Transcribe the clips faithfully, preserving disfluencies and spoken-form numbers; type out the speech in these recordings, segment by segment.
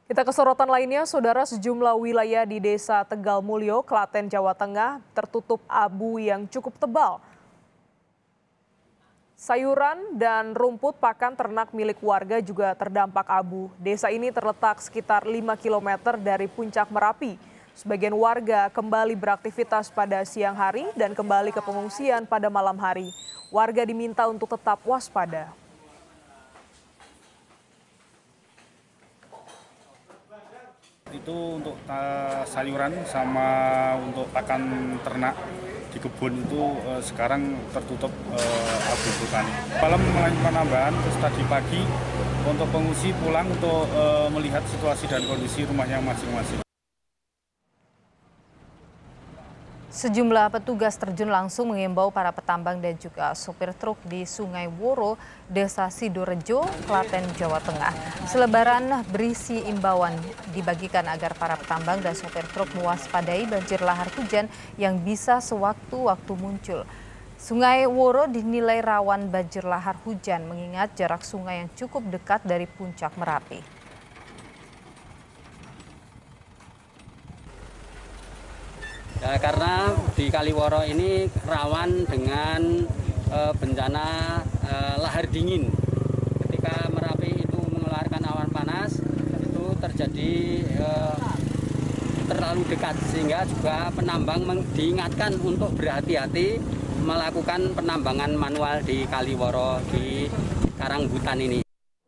Kita ke sorotan lainnya, saudara, sejumlah wilayah di Desa Tegal Mulyo, Klaten, Jawa Tengah tertutup abu yang cukup tebal. Sayuran dan rumput pakan ternak milik warga juga terdampak abu. Desa ini terletak sekitar lima kilometer dari puncak Merapi. Sebagian warga kembali beraktivitas pada siang hari dan kembali ke pengungsian pada malam hari. Warga diminta untuk tetap waspada. Itu untuk uh, sayuran sama untuk pakan ternak di kebun itu uh, sekarang tertutup uh, abu vulkanik. Malam mulai penambahan, terus tadi pagi untuk pengungsi pulang untuk uh, melihat situasi dan kondisi rumahnya masing-masing. Sejumlah petugas terjun langsung mengimbau para petambang dan juga sopir truk di Sungai Woro, Desa Sidorejo, Klaten, Jawa Tengah. Selebaran berisi imbauan dibagikan agar para petambang dan sopir truk mewaspadai banjir lahar hujan yang bisa sewaktu-waktu muncul. Sungai Woro dinilai rawan banjir lahar hujan mengingat jarak sungai yang cukup dekat dari puncak Merapi. Ya, karena di Kaliworo ini rawan dengan e, bencana e, lahar dingin. Ketika Merapi itu mengeluarkan awan panas, itu terjadi e, terlalu dekat sehingga juga penambang diingatkan untuk berhati-hati melakukan penambangan manual di Kaliworo di Karangbutan ini.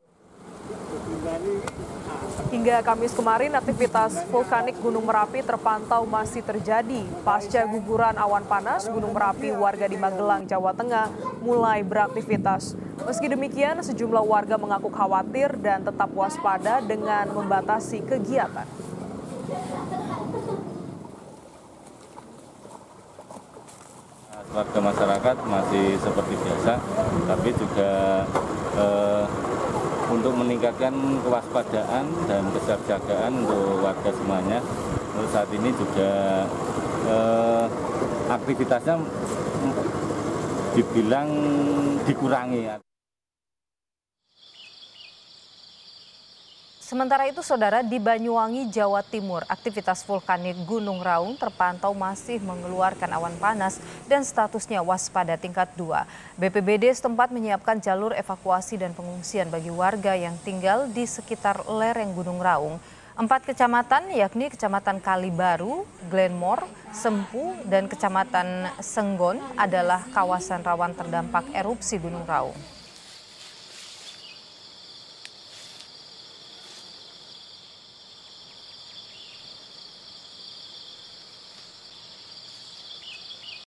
Hingga Kamis kemarin, aktivitas vulkanik Gunung Merapi terpantau masih terjadi. Pasca guguran awan panas, Gunung Merapi, warga di Magelang, Jawa Tengah mulai beraktivitas. Meski demikian, sejumlah warga mengaku khawatir dan tetap waspada dengan membatasi kegiatan. Warga masyarakat masih seperti biasa, tapi juga eh, untuk meningkatkan kewaspadaan dan kesiapsiagaan untuk warga semuanya. Untuk saat ini juga eh, aktivitasnya dibilang dikurangi. Sementara itu, saudara, di Banyuwangi, Jawa Timur, aktivitas vulkanik Gunung Raung terpantau masih mengeluarkan awan panas dan statusnya waspada tingkat dua. B P B D setempat menyiapkan jalur evakuasi dan pengungsian bagi warga yang tinggal di sekitar lereng Gunung Raung. Empat kecamatan, yakni Kecamatan Kalibaru, Glenmore, Sempu, dan Kecamatan Senggon adalah kawasan rawan terdampak erupsi Gunung Raung.